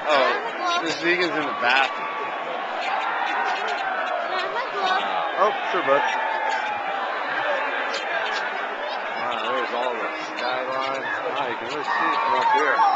Oh, Miss Vegan's in the bathroom. Oh, sure, bud. Wow, there's all the skyline. Wow, you can really see it from up here.